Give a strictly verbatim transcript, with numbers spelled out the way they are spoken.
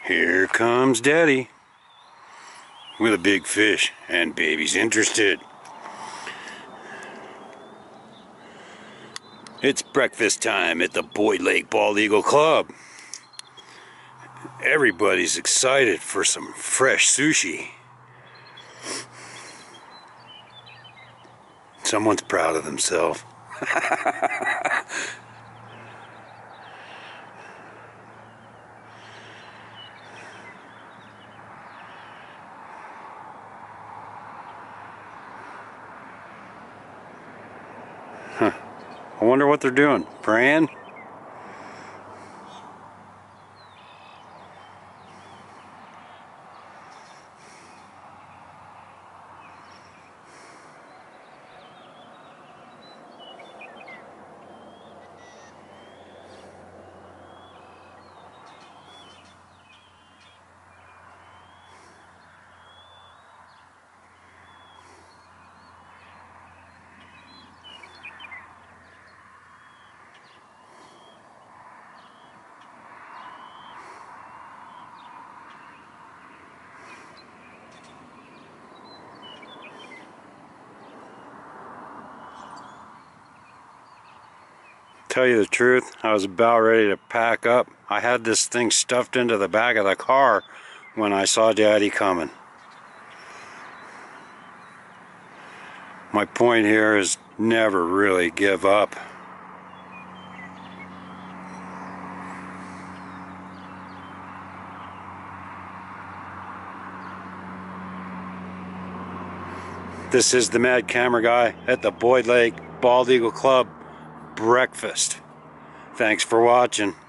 Here comes Daddy with a big fish, and baby's interested. It's breakfast time at the Boyd Lake Bald Eagle Club. Everybody's excited for some fresh sushi. Someone's proud of themselves. Huh. I wonder what they're doing. Praying? Tell you the truth, I was about ready to pack up. I had this thing stuffed into the back of the car when I saw Daddy coming. My point here is never really give up. This is the Mad Camera Guy at the Boyd Lake Bald Eagle Club breakfast. Thanks for watching.